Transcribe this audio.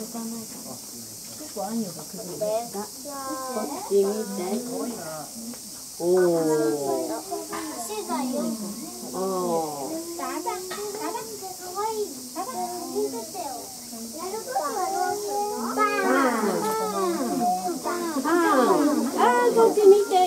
構あんよがくずれる。 こっち見て。おお。おお。こっち見て。